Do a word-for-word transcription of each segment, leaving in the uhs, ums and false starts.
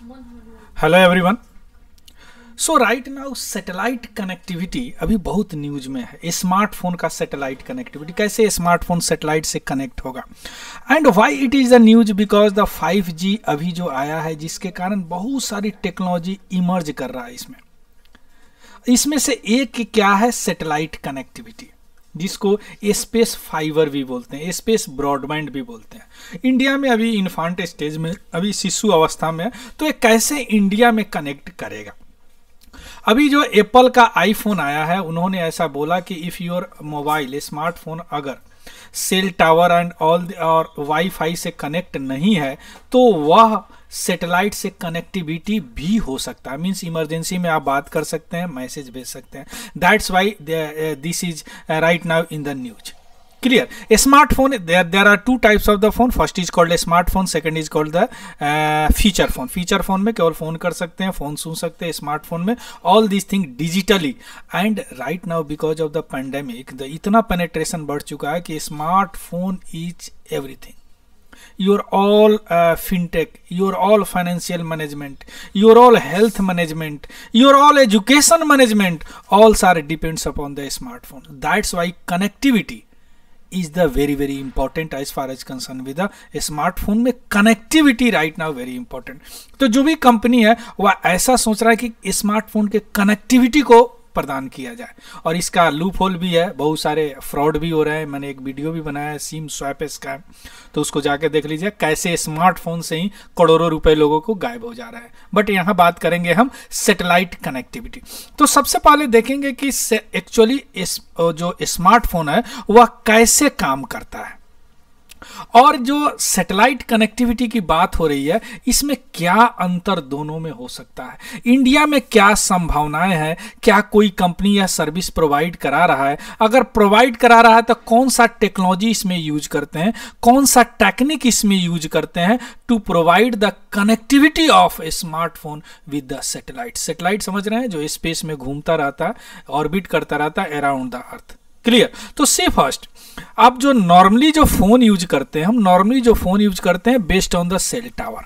Hello everyone. So right now satellite connectivity अभी बहुत news में है। स्मार्टफोन का सैटेलाइट कनेक्टिविटी, कैसे स्मार्टफोन सैटेलाइट से कनेक्ट होगा and why it is the news, because the five G अभी जो आया है जिसके कारण बहुत सारी टेक्नोलॉजी इमर्ज कर रहा है। इसमें इसमें से एक क्या है, सैटेलाइट कनेक्टिविटी, जिसको स्पेस फाइबर भी बोलते हैं, स्पेस ब्रॉडबैंड भी बोलते हैं। इंडिया में अभी इन्फांट स्टेज में, अभी शिशु अवस्था में है, तो ये कैसे इंडिया में कनेक्ट करेगा। अभी जो एप्पल का आईफोन आया है, उन्होंने ऐसा बोला कि इफ़ योर मोबाइल स्मार्टफोन अगर सेल टावर एंड ऑल और वाईफाई से कनेक्ट नहीं है तो वह सैटेलाइट से कनेक्टिविटी भी हो सकता है। मीन्स इमरजेंसी में आप बात कर सकते हैं, मैसेज भेज सकते हैं। That's why this is right now in the news. Clear. Smartphone, there there are two types of the phone. First is called smartphone, second is called the feature phone. Feature phone में केवल phone कर सकते हैं, phone सुन सकते हैं। Smartphone में all this thing digitally. And right now because of the pandemic the इतना penetration बढ़ चुका है कि smartphone is everything. your all uh, fintech, your all financial management, your all health management, your all education management, all are depends upon the smartphone. That's why connectivity is the very very important as far as concerned with the smartphone में connectivity right now very important। तो जो भी company है वह ऐसा सोच रहा है कि स्मार्टफोन के कनेक्टिविटी को प्रदान किया जाए, और इसका लूप होल भी है, बहुत सारे फ्रॉड भी हो रहे हैं। मैंने एक वीडियो भी बनाया है, सिम स्वैप स्कैम, तो उसको जाके देख लीजिए कैसे स्मार्टफोन से ही करोड़ों रुपए लोगों को गायब हो जा रहा है। बट यहाँ बात करेंगे हम सैटेलाइट कनेक्टिविटी। तो सबसे पहले देखेंगे कि एक्चुअली जो स्मार्टफोन है वह कैसे काम करता है, और जो सैटेलाइट कनेक्टिविटी की बात हो रही है इसमें क्या अंतर दोनों में हो सकता है, इंडिया में क्या संभावनाएं हैं, क्या कोई कंपनी या सर्विस प्रोवाइड करा रहा है, अगर प्रोवाइड करा रहा है तो कौन सा टेक्नोलॉजी इसमें यूज करते हैं, कौन सा टेक्निक इसमें यूज करते हैं to provide the connectivity of a smartphone with the satellite. Satellite समझ रहे हैं, जो स्पेस में घूमता रहता है, ऑर्बिट करता रहता है अराउंड द अर्थ। क्लियर। तो सी फर्स्ट, आप जो नॉर्मली जो फोन यूज करते हैं, हम नॉर्मली जो फोन यूज करते हैं based on the cell tower,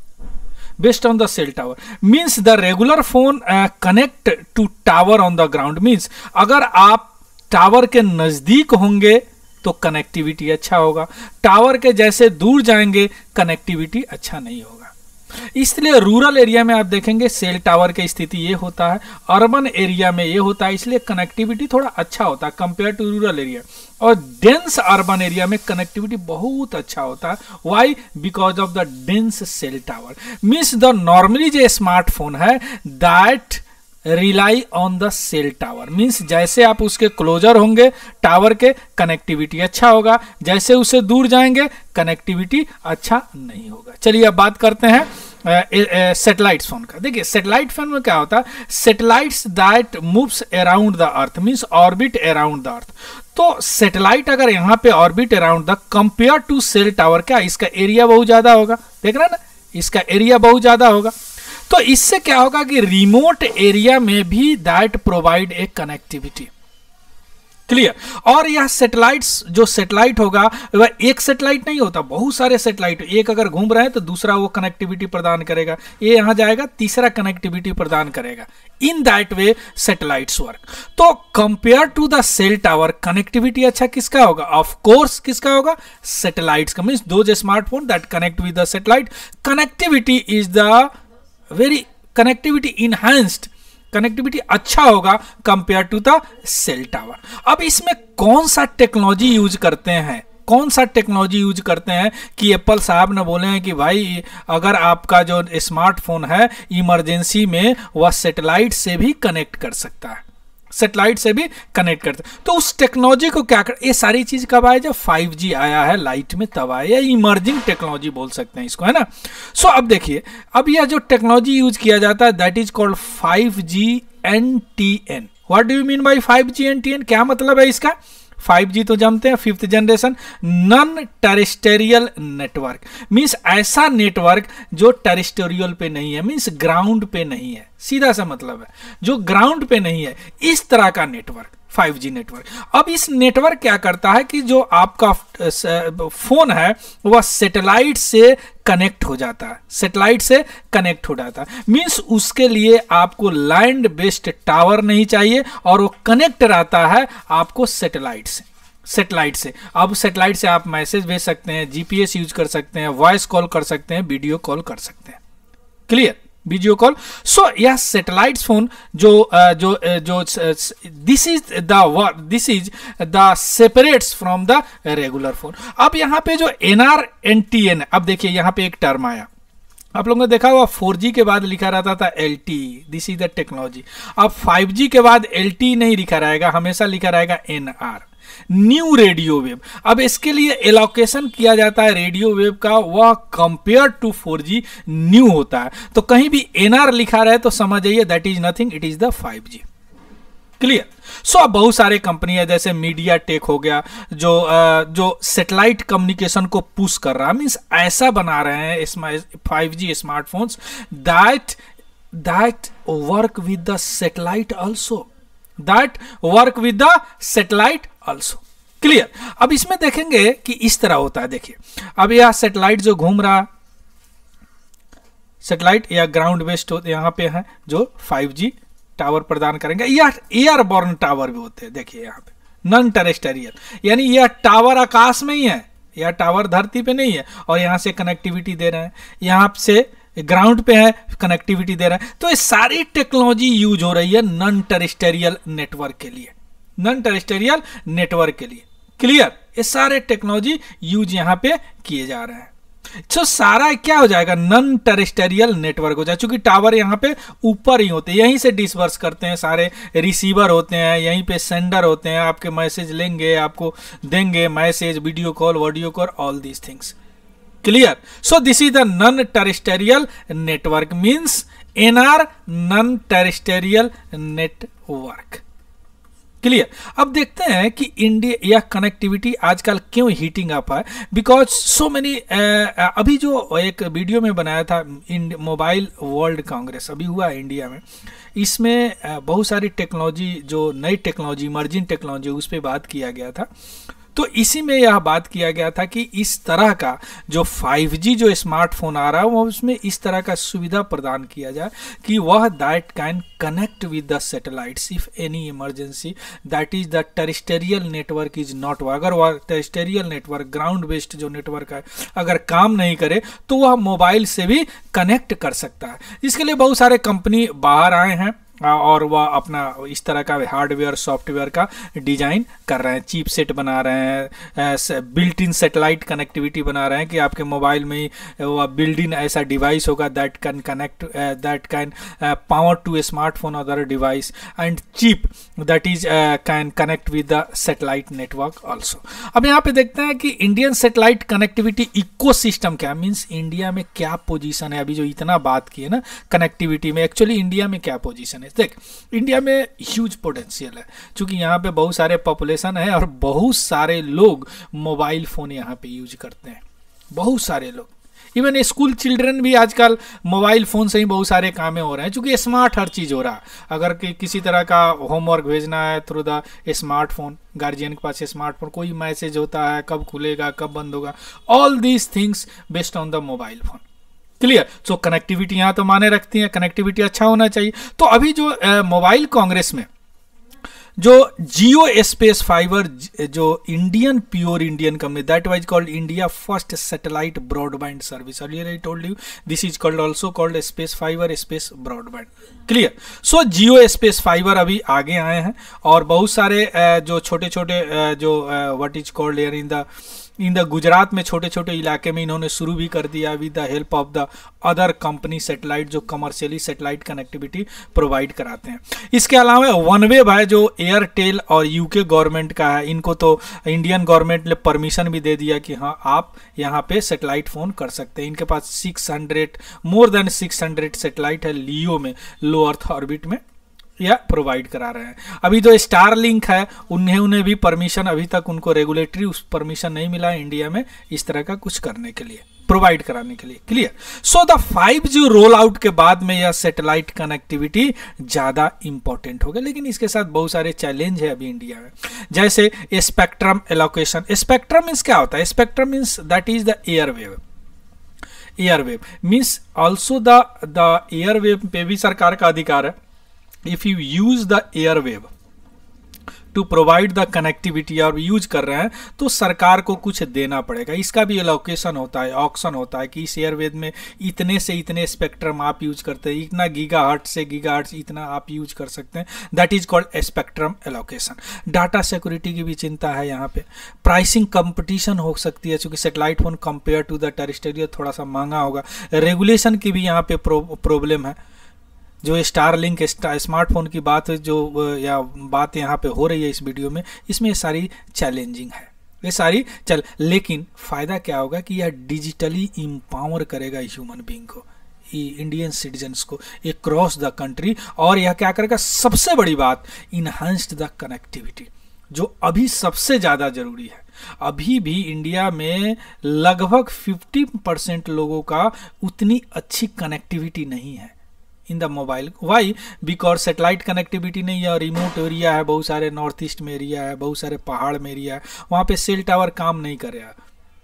based on the cell tower means the regular phone connect to tower on the ground. Means अगर आप टावर के नजदीक होंगे तो कनेक्टिविटी अच्छा होगा, टावर के जैसे दूर जाएंगे कनेक्टिविटी अच्छा नहीं होगा। इसलिए रूरल एरिया में आप देखेंगे सेल टावर की स्थिति ये होता है, अर्बन एरिया में ये होता है, इसलिए कनेक्टिविटी थोड़ा अच्छा होता है कंपेयर टू रूरल एरिया। और डेंस अर्बन एरिया में कनेक्टिविटी बहुत अच्छा होता है। Why? Because of the dense cell tower. Means the normally जो स्मार्टफोन है that rely on the cell tower. Means जैसे आप उसके क्लोजर होंगे टावर के, कनेक्टिविटी अच्छा होगा, जैसे उससे दूर जाएंगे कनेक्टिविटी अच्छा नहीं होगा। चलिए अब बात करते हैं सैटेलाइट फोन का। देखिए सैटेलाइट फोन में क्या होता है, satellites that moves around the earth, means orbit around the earth. तो सैटेलाइट अगर यहाँ पे orbit around the compare to cell tower, क्या इसका एरिया बहुत ज्यादा होगा, देख रहे हैं ना, इसका एरिया बहुत ज्यादा होगा। तो इससे क्या होगा कि रिमोट एरिया में भी that provide a connectivity. Clear. और यह सैटेलाइट्स, जो सैटेलाइट होगा वह एक सैटेलाइट नहीं होता, बहुत सारे सैटेलाइट, एक अगर घूम रहे हैं तो दूसरा वो कनेक्टिविटी प्रदान करेगा, ये यहां जाएगा तीसरा कनेक्टिविटी प्रदान करेगा। In that way satellites work. तो compare to the cell tower connectivity अच्छा किसका होगा, ऑफ कोर्स किसका होगा, सैटेलाइट्स का। Means those smartphone that connect with the satellite, connectivity is the very connectivity enhanced, connectivity अच्छा होगा compare to the cell tower. अब इसमें कौन सा टेक्नोलॉजी यूज करते हैं, कौन सा टेक्नोलॉजी यूज करते हैं कि एप्पल साहब ने बोले हैं कि भाई अगर आपका जो स्मार्टफोन है इमरजेंसी में वह सैटेलाइट से भी कनेक्ट कर सकता है, सैटेलाइट से भी कनेक्ट करते हैं। तो उस टेक्नोलॉजी को क्या कर, ये सारी चीज कब आया, जब फाइव जी आया है, लाइट में तब आया, इमर्जिंग टेक्नोलॉजी बोल सकते हैं इसको, है ना। सो so, अब देखिए, अब यह जो टेक्नोलॉजी यूज किया जाता है that is called five G N T N. What do you mean by five G N T N, क्या मतलब है इसका। फाइव जी तो जानते हैं, fifth generation non terrestrial network. Means ऐसा नेटवर्क जो टेरेस्टेरियल पे नहीं है, मीन्स ग्राउंड पे नहीं है, सीधा सा मतलब है जो ग्राउंड पे नहीं है, इस तरह का नेटवर्क फाइव जी नेटवर्क। अब इस नेटवर्क क्या करता है कि जो आपका फोन है वह सैटेलाइट से कनेक्ट हो जाता है, सैटेलाइट से कनेक्ट हो जाता है। मींस उसके लिए आपको लैंड बेस्ड टावर नहीं चाहिए और वो कनेक्ट रहता है आपको सैटेलाइट से, सैटेलाइट से। अब सैटेलाइट से आप मैसेज भेज सकते हैं, जीपीएस यूज कर सकते हैं, वॉइस कॉल कर सकते हैं, वीडियो कॉल कर सकते हैं। Clear, video call. सो यह सैटेलाइट फोन जो uh, जो uh, जो this is the this is the separates from the regular phone. अब यहाँ पे जो एनआर एनटीएन, अब देखिए यहाँ पे एक टर्म आया, आप लोगों ने देखा हुआ फोर जी के बाद लिखा रहता था L T E, this is the technology. अब फाइव जी के बाद एल टी ई नहीं लिखा रहेगा, हमेशा लिखा रहेगा N R, new radio wave. अब इसके लिए एलोकेशन किया जाता है रेडियो वेव का, वह compare to four G new होता है। तो कहीं भी एनआर लिखा रहे तो समझ जाइए that is nothing, it is the five G. Clear. So अब बहुत सारे कंपनी है जैसे मीडिया टेक हो गया जो आ, जो सैटेलाइट कम्युनिकेशन को पुश कर रहा है, मीन्स ऐसा बना रहे हैं five G smartphones that that work with the satellite also, that work with the satellite also. Clear. अब इसमें देखेंगे कि इस तरह होता है, देखिए अब यह सैटेलाइट जो घूम रहा, सैटेलाइट या ग्राउंड बेस्ड यहां पे है जो फाइव जी टावर प्रदान करेंगे, या एयरबॉर्न टावर भी होते हैं। देखिए यहाँ पे नॉन टेरेस्ट्रियल, यानी यह टावर आकाश में ही है, यह टावर धरती पे नहीं है और यहां से कनेक्टिविटी दे रहे हैं, यहां से ग्राउंड पे है कनेक्टिविटी दे रहा है। तो ये सारी टेक्नोलॉजी यूज हो रही है नॉन टेरेस्ट्रियल नेटवर्क के लिए, नॉन टेरेस्ट्रियल नेटवर्क के लिए। क्लियर। ये सारे टेक्नोलॉजी यूज यहां पे किए जा रहे हैं। तो सारा क्या हो जाएगा, नॉन टेरेस्ट्रियल नेटवर्क हो जाए, क्योंकि टावर यहाँ पे ऊपर ही होते हैं, यहीं से डिस्पर्स करते हैं, सारे रिसीवर होते हैं, यहीं पे सेंडर होते हैं, आपके मैसेज लेंगे, आपको देंगे message, video call, audio call, all these things. Clear. So this is the non terrestrial network, means NR, non terrestrial network. Clear. अब देखते हैं कि इंडिया या कनेक्टिविटी आजकल क्यों हीटिंग अप है, बिकॉज सो मेनी, अभी जो एक वीडियो में बनाया था मोबाइल वर्ल्ड कांग्रेस अभी हुआ है इंडिया में, इसमें uh, बहुत सारी टेक्नोलॉजी जो नई टेक्नोलॉजी इमर्जिंग टेक्नोलॉजी उस पर बात किया गया था। तो इसी में यह बात किया गया था कि इस तरह का जो फाइव जी जो स्मार्टफोन आ रहा है वो उसमें इस तरह का सुविधा प्रदान किया जाए कि वह that can connect with the satellites if any emergency, that is the terrestrial network is not work. अगर वह टेरेस्ट्रियल नेटवर्क ग्राउंड बेस्ड जो नेटवर्क है अगर काम नहीं करे तो वह मोबाइल से भी कनेक्ट कर सकता है। इसके लिए बहुत सारे कंपनी बाहर आए हैं और वह अपना इस तरह का हार्डवेयर सॉफ्टवेयर का डिजाइन कर रहे हैं, चिप सेट बना रहे हैं, बिल्ट इन सैटेलाइट कनेक्टिविटी बना रहे हैं कि आपके मोबाइल में ही वह बिल्ट इन ऐसा डिवाइस होगा that can connect, that can power to a smartphone other device and chip that is can connect with the satellite network also. अब यहाँ पे देखते हैं कि इंडियन सैटेलाइट कनेक्टिविटी इकोसिस्टम क्या मीन्स, इंडिया में क्या पोजीशन है। अभी जो इतना बात की है ना कनेक्टिविटी में, एक्चुअली इंडिया में क्या पोजीशन है। देख इंडिया में ह्यूज पोटेंशियल है, क्योंकि यहाँ पे बहुत सारे पॉपुलेशन है और बहुत सारे लोग मोबाइल फोन यहाँ पे यूज करते हैं, बहुत सारे लोग, इवन स्कूल चिल्ड्रन भी आजकल मोबाइल फोन से ही बहुत सारे काम हो रहे हैं, क्योंकि स्मार्ट हर चीज हो रहा है। अगर कि, किसी तरह का होमवर्क भेजना है थ्रू द स्मार्टफोन, गार्जियन के पास स्मार्टफोन, कोई मैसेज होता है कब खुलेगा कब बंद होगा, all these things based on the mobile phone. Clear. So connectivity यहाँ तो माने रखती है, कनेक्टिविटी अच्छा होना चाहिए। तो अभी जो मोबाइल कांग्रेस में जो जियो स्पेस फाइबर जो Indian pure Indian company that was called India first satellite broadband service, earlier I told you this is called also called space fibre space broadband. Clear. So Jio space fibre अभी आगे आए हैं और बहुत सारे जो छोटे छोटे जो what is called here in the in the Gujarat में छोटे छोटे इलाके में इन्होंने शुरू भी कर दिया with the help of the other company satellite जो कमर्शियली सैटेलाइट कनेक्टिविटी प्रोवाइड कराते हैं। इसके अलावा वनवेव है जो एयरटेल और यूके गवर्नमेंट का है, इनको तो इंडियन गवर्नमेंट ने परमिशन भी दे दिया कि हाँ आप यहाँ पे सैटेलाइट फोन कर सकते हैं। इनके पास six hundred more than six hundred satellite है लियो में, लो अर्थ ऑर्बिट में या प्रोवाइड करा रहे हैं। अभी जो स्टार लिंक है उन्हें उन्हें भी परमिशन, अभी तक उनको रेगुलेटरी उस परमिशन नहीं मिला इंडिया में इस तरह का कुछ करने के लिए। प्रोवाइड कराने के लिए। Clear. So the five G roll out के बाद में यह सैटेलाइट कनेक्टिविटी ज्यादा इंपॉर्टेंट हो गया, लेकिन इसके साथ बहुत सारे चैलेंज है अभी इंडिया में, जैसे स्पेक्ट्रम एलोकेशन। स्पेक्ट्रम मीन्स क्या होता है? Spectrum means that is the airwave. Airwave means also the the airwave पे भी सरकार का अधिकार है। If you use the airwave to provide the connectivity और यूज कर रहे हैं तो सरकार को कुछ देना पड़ेगा। इसका भी एलोकेशन होता है, ऑक्शन होता है कि इस एयरवेव में इतने से इतने स्पेक्ट्रम आप यूज करते हैं, इतना गीगाहर्ट्ज से गीगाहर्ट्ज इतना आप यूज कर सकते हैं। That is called spectrum allocation. Data security की भी चिंता है यहाँ पे। प्राइसिंग कंपटीशन हो सकती है, चूंकि satellite phone compare to the terrestrial थोड़ा सा महंगा होगा। रेगुलेशन की भी यहाँ पे प्रॉब्लम है। जो स्टारलिंक स्मार्टफोन की बात जो या बात यहाँ पे हो रही है इस वीडियो में, इसमें ये सारी चैलेंजिंग है, ये सारी चल लेकिन फायदा क्या होगा कि यह डिजिटली इम्पावर करेगा ह्यूमन बींग को, इंडियन सिटीजन्स को अक्रॉस द कंट्री। और यह क्या करेगा? सबसे बड़ी बात, इनहांस्ड द कनेक्टिविटी, जो अभी सबसे ज़्यादा जरूरी है। अभी भी इंडिया में लगभग पचास परसेंट लोगों का उतनी अच्छी कनेक्टिविटी नहीं है in the mobile. Why? Because satellite connectivity नहीं है, और रिमोट एरिया है, बहुत सारे नॉर्थ ईस्ट में एरिया है, बहुत सारे पहाड़ में एरिया है, वहाँ पे सेल टावर काम नहीं कर रहा।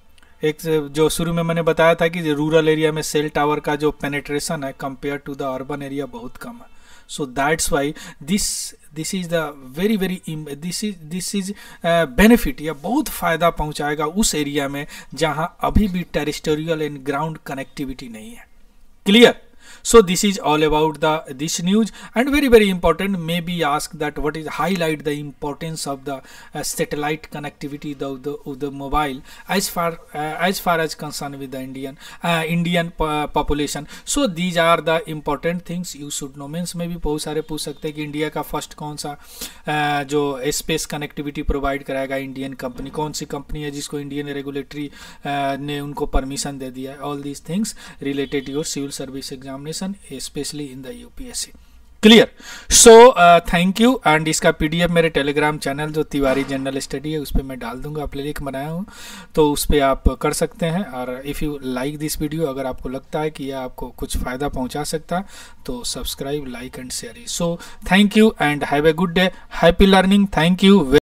एक जो शुरू में मैंने बताया था कि रूरल एरिया में सेल टावर का जो पेनेट्रेशन है compare to the urban area बहुत कम है। So that's why this this is the very very this is this is benefit, या बहुत फायदा पहुँचाएगा उस एरिया में जहाँ अभी भी टेरिस्टोरियल एंड ग्राउंड कनेक्टिविटी नहीं है। Clear? So this is all about the this news, and very very important, may be asked that what is highlight the importance of the uh, satellite connectivity the, the of the mobile as far uh, as far as concerned with the Indian uh, Indian population. So these are the important things you should know. Means में भी बहुत सारे पूछ सकते हैं कि India का first कौन सा uh, जो स्पेस कनेक्टिविटी प्रोवाइड कराएगा, इंडियन कंपनी कौन सी कंपनी है जिसको इंडियन रेगुलेटरी uh, ने उनको परमिशन दे दिया है। All these things related your civil service examination, especially in the U P S C. Clear? So thank you. And इसका पीडीएफ मेरे टेलीग्राम चैनल जो तिवारी जनरल स्टडी है उस पर मैं डाल दूंगा, प्ले लिंक बनाया हूँ, तो उस पर आप कर सकते हैं। और if you like this video, अगर आपको लगता है कि यह आपको कुछ फ़ायदा पहुँचा सकता है तो subscribe, like and share. So thank you and have a good day, happy learning. Thank you.